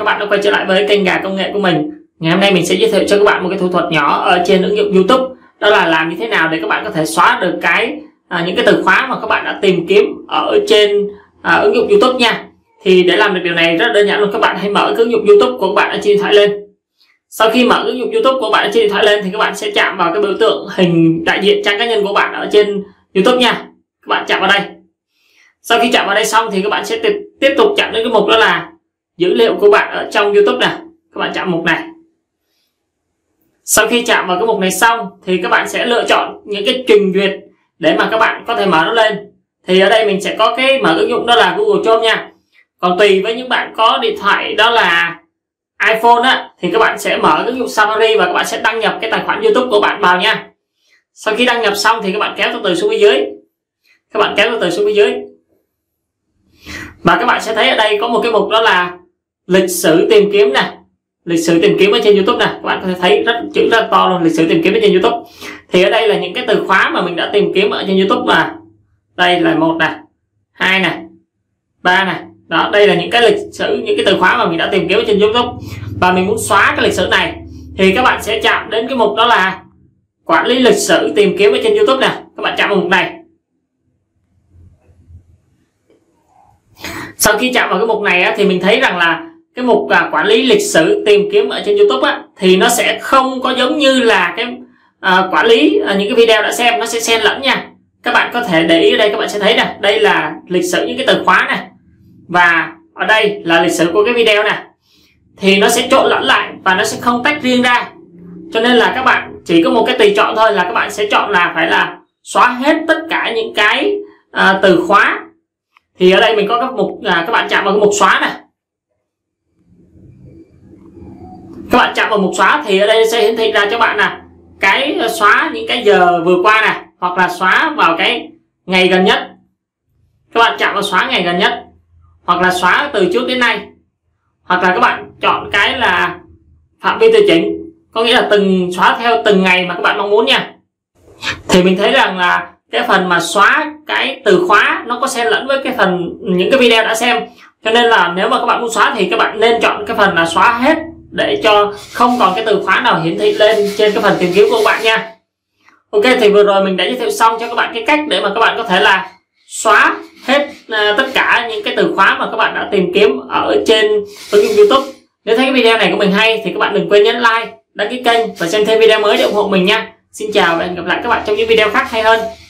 bạn đã quay trở lại với kênh Gà Công Nghệ của mình. Ngày hôm nay mình sẽ giới thiệu cho các bạn một cái thủ thuật nhỏ ở trên ứng dụng YouTube. Đó là làm như thế nào để các bạn có thể xóa được những cái từ khóa mà các bạn đã tìm kiếm ở trên ứng dụng YouTube nha. Thì để làm được điều này rất đơn giản luôn, các bạn hãy mở cái ứng dụng YouTube của các bạn ở trên điện thoại lên. Sau khi mở ứng dụng YouTube của bạn ở trên điện thoại lên thì các bạn sẽ chạm vào cái biểu tượng hình đại diện trang cá nhân của bạn ở trên YouTube nha. Các bạn chạm vào đây. Sau khi chạm vào đây xong thì các bạn sẽ tiếp tục chạm đến cái mục đó là dữ liệu của bạn ở trong YouTube này. Các bạn chạm mục này. Sau khi chạm vào cái mục này xong thì các bạn sẽ lựa chọn những cái trình duyệt để mà các bạn có thể mở nó lên. Thì ở đây mình sẽ có cái mở ứng dụng đó là Google Chrome nha. Còn tùy với những bạn có điện thoại đó là iPhone á, thì các bạn sẽ mở ứng dụng Safari và các bạn sẽ đăng nhập cái tài khoản YouTube của bạn vào nha. Sau khi đăng nhập xong thì các bạn kéo từ từ xuống phía dưới. Các bạn kéo từ từ xuống phía dưới. Và các bạn sẽ thấy ở đây có một cái mục đó là lịch sử tìm kiếm nè. Lịch sử tìm kiếm ở trên YouTube nè. Các bạn có thể thấy chữ rất to luôn, lịch sử tìm kiếm ở trên YouTube. Thì ở đây là những cái từ khóa mà mình đã tìm kiếm ở trên YouTube mà. Đây là 1 nè, 2 nè, 3 nè. Đó, đây là những cái lịch sử, những cái từ khóa mà mình đã tìm kiếm ở trên YouTube. Và mình muốn xóa cái lịch sử này thì các bạn sẽ chạm đến cái mục đó là quản lý lịch sử tìm kiếm ở trên YouTube nè. Các bạn chạm vào mục này. Sau khi chạm vào cái mục này á, thì mình thấy rằng là cái mục quản lý lịch sử tìm kiếm ở trên YouTube á, thì nó sẽ không có giống như là cái quản lý những cái video đã xem, nó sẽ xen lẫn nha. Các bạn có thể để ý ở đây, các bạn sẽ thấy nè, đây là lịch sử những cái từ khóa này và ở đây là lịch sử của cái video này, thì nó sẽ trộn lẫn lại và nó sẽ không tách riêng ra. Cho nên là các bạn chỉ có một cái tùy chọn thôi, là các bạn sẽ chọn là phải là xóa hết tất cả những cái từ khóa. Thì ở đây mình có các mục, các bạn chạm vào cái mục xóa này. Các bạn chạm vào mục xóa thì ở đây sẽ hiển thị ra cho bạn là cái xóa những cái giờ vừa qua này, hoặc là xóa vào cái ngày gần nhất. Các bạn chạm vào xóa ngày gần nhất, hoặc là xóa từ trước đến nay, hoặc là các bạn chọn cái là phạm vi điều chỉnh, có nghĩa là xóa theo từng ngày mà các bạn mong muốn nha. Thì mình thấy rằng là cái phần mà xóa cái từ khóa nó có xen lẫn với cái phần những cái video đã xem, cho nên là nếu mà các bạn muốn xóa thì các bạn nên chọn cái phần là xóa hết để cho không còn cái từ khóa nào hiển thị lên trên cái phần tìm kiếm của các bạn nha. Ok, thì vừa rồi mình đã giới thiệu xong cho các bạn cái cách để mà các bạn có thể là xóa hết tất cả những cái từ khóa mà các bạn đã tìm kiếm ở trên ứng dụng YouTube. Nếu thấy cái video này của mình hay thì các bạn đừng quên nhấn like, đăng ký kênh và xem thêm video mới để ủng hộ mình nha. Xin chào và hẹn gặp lại các bạn trong những video khác hay hơn.